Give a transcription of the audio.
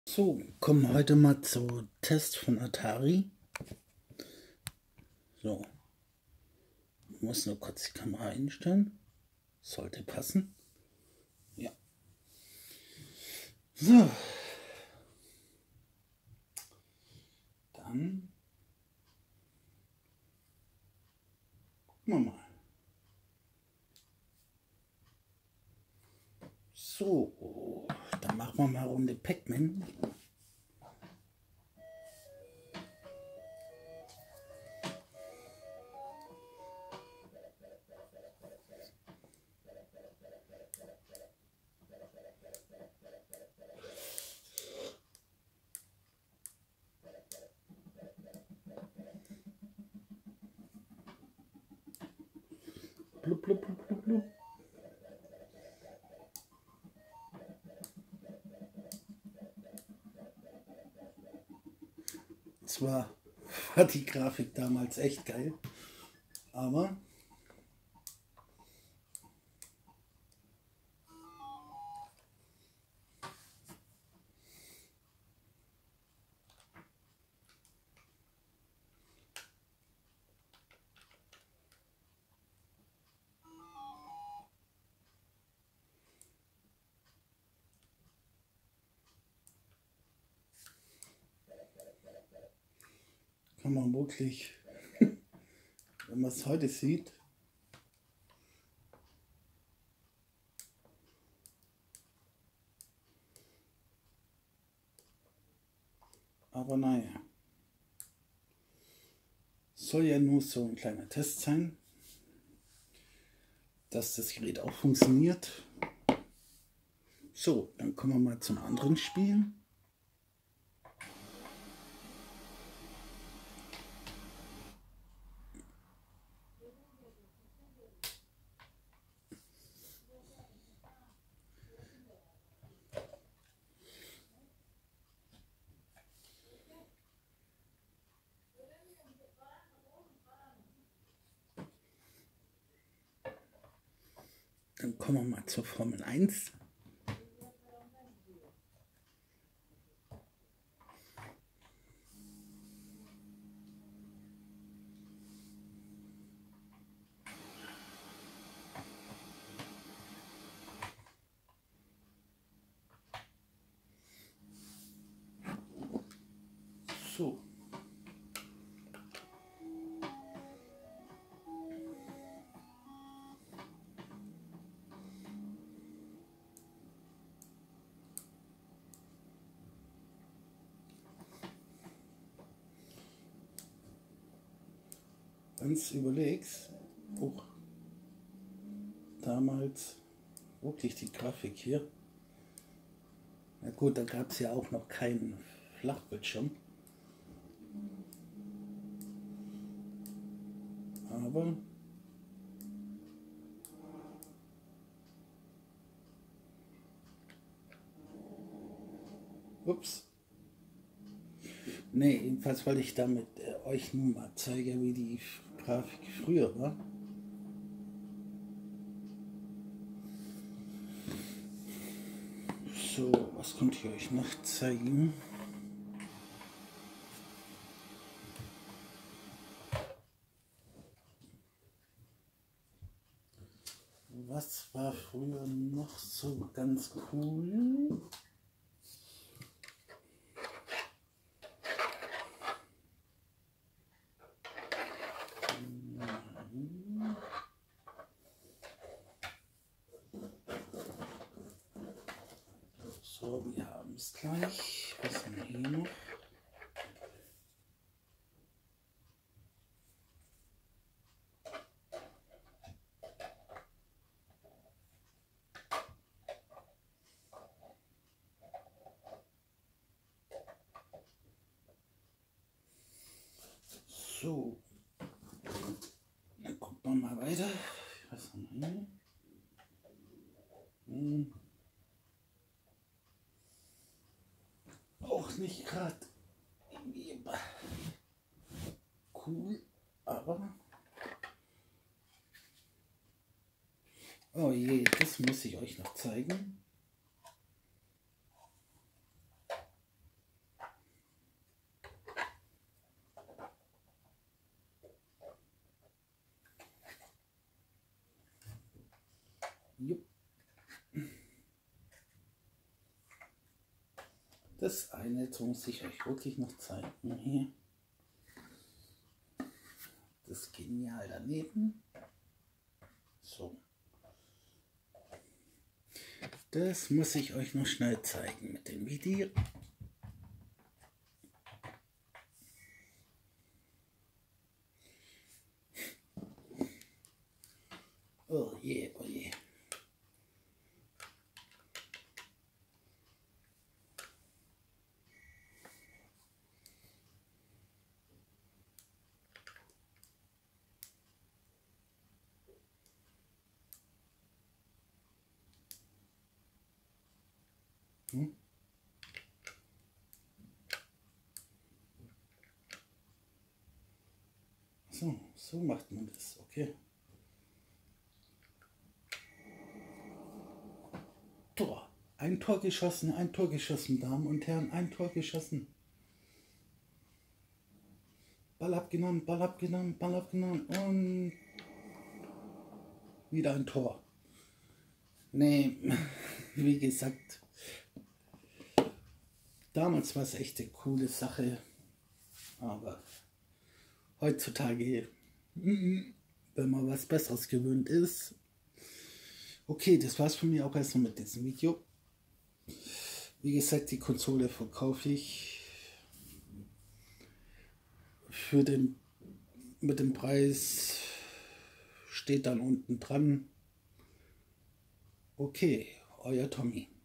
So, kommen wir heute mal zu Test von Atari. So, muss nur kurz die Kamera einstellen. Sollte passen. Ja. So. Dann gucken wir mal. So, dann machen wir mal eine Runde Pac-Man. Blub, blub, blub, blub, blub. Zwar war die Grafik damals echt geil, aber kann man wirklich, wenn man es heute sieht, aber naja, soll ja nur so ein kleiner Test sein, dass das Gerät auch funktioniert. So, dann kommen wir mal zum anderen Spiel. Dann kommen wir mal zur Formel 1. So. Ganz überlegst, auch damals wirklich die Grafik hier. Na gut, da gab es ja auch noch keinen Flachbildschirm. Aber ups. Ne, jedenfalls wollte ich damit euch nun mal zeigen, wie die Grafik früher war. So, was konnte ich euch noch zeigen? Was war früher noch so ganz cool? So, wir haben es gleich. Was haben wir hier noch? So, dann gucken wir mal weiter. Was haben wir hier? Auch nicht gerade cool, aber oh je, das muss ich euch noch zeigen. Das eine, jetzt muss ich euch wirklich noch zeigen. Hier. Das Genial daneben. So. Das muss ich euch noch schnell zeigen mit dem Video. Oh je, oh je. So macht man das, okay. Tor. Ein Tor geschossen, Damen und Herren, ein Tor geschossen. Ball abgenommen, Ball abgenommen, Ball abgenommen und wieder ein Tor. Nee, wie gesagt, damals war es echt eine coole Sache, aber heutzutage, wenn man was Besseres gewöhnt ist. Okay, das war's von mir auch erstmal mit diesem Video. Wie gesagt, die Konsole verkaufe ich mit dem Preis, steht dann unten dran. Okay, euer Tommy.